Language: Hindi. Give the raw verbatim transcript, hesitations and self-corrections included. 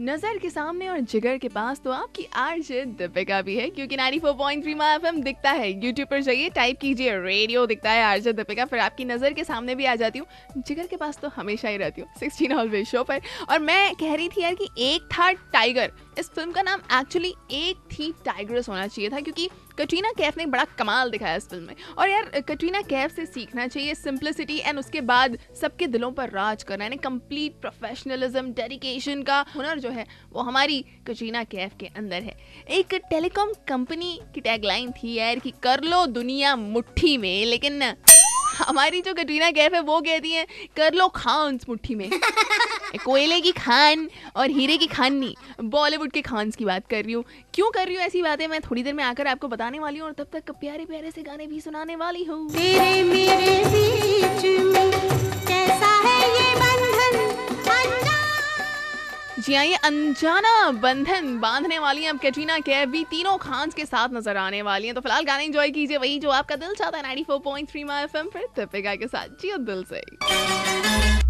नजर के सामने और जिगर के पास तो आपकी आरजे दीपिका भी है, क्योंकि ninety four point three my FM दिखता है। यूट्यूब पर जाइए, टाइप कीजिए रेडियो दिखता है आरजे दीपिका, फिर आपकी नजर के सामने भी आ जाती हूँ। जिगर के पास तो हमेशा ही रहती हूँ सिक्सटीन ऑलवेज शो पर। और मैं कह रही थी यार कि एक था टाइगर, इस फिल्म का नाम एक्चुअली एक थी टाइग्रेस होना चाहिए था, क्योंकि कटरीना कैफ ने बड़ा कमाल दिखाया इस फिल्म में। और यार कटरीना कैफ से सीखना चाहिए सिंप्लिसिटी एंड उसके बाद सबके दिलों पर राज करना, यानी कंप्लीट प्रोफेशनलिज्म, डेडिकेशन का हुनर जो है वो हमारी कटरीना कैफ के अंदर है। एक टेलीकॉम कंपनी की टैगलाइन थी यार कि कर लो दुनिया मुट्ठी में, लेकिन हमारी जो कटरीना कैफ है वो कहती है कर लो खान्स मुट्ठी में। कोयले की खान और हीरे की खान नहीं, बॉलीवुड के खान्स की बात कर रही हूँ। क्यों कर रही हूँ ऐसी बातें मैं थोड़ी देर में आकर आपको बताने वाली हूँ, और तब तक प्यारे प्यारे से गाने भी सुनाने वाली हूँ। तेरे मेरे बीच में कैसा है ये बंधन अनजाना। जी हाँ, ये अनजाना बंधन बांधने वाली हैं अब कटरीना कैफ भी, तीनों खान्स के साथ नजर आने वाली हैं। तो फिलहाल गाने एंजॉय कीजिए, वही जो आपका दिल चाहता है ninety four point three my FM पर दीपिका के साथ, जियो दिल से।